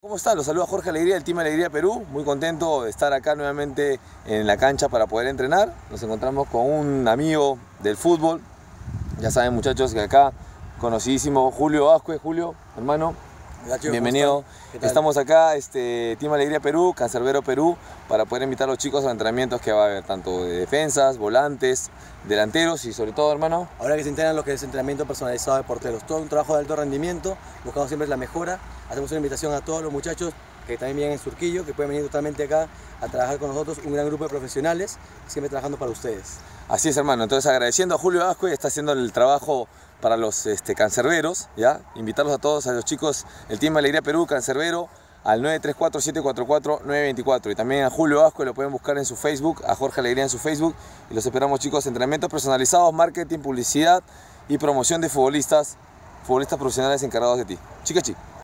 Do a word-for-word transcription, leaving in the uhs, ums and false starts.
¿Cómo están? Los saluda Jorge Alegría del Team Alegría Perú. Muy contento de estar acá nuevamente en la cancha para poder entrenar. Nos encontramos con un amigo del fútbol. Ya saben, muchachos, que acá conocidísimo Julio Ascue. Julio, hermano, Gracias, bienvenido. Estamos acá, este, Team Alegría Perú, Cancerbero Perú, para poder invitar a los chicos a los entrenamientos que va a haber, tanto de defensas, volantes, delanteros y sobre todo, hermano, ahora que se entrenan lo que es entrenamiento personalizado de porteros, todo un trabajo de alto rendimiento, buscamos siempre la mejora. Hacemos una invitación a todos los muchachos que también vienen en Surquillo, que pueden venir totalmente acá a trabajar con nosotros, un gran grupo de profesionales, siempre trabajando para ustedes. Así es, hermano. Entonces, agradeciendo a Julio Ascue, está haciendo el trabajo para los este, cancerberos, ¿ya? Invitarlos a todos, a los chicos, el Team Alegría Perú, Cancerbero, al nueve tres cuatro, siete cuatro cuatro, nueve dos cuatro. Y también a Julio Ascue lo pueden buscar en su Facebook, a Jorge Alegría en su Facebook. Y los esperamos, chicos, entrenamientos personalizados, marketing, publicidad y promoción de futbolistas, futbolistas profesionales encargados de ti. Chica, chica.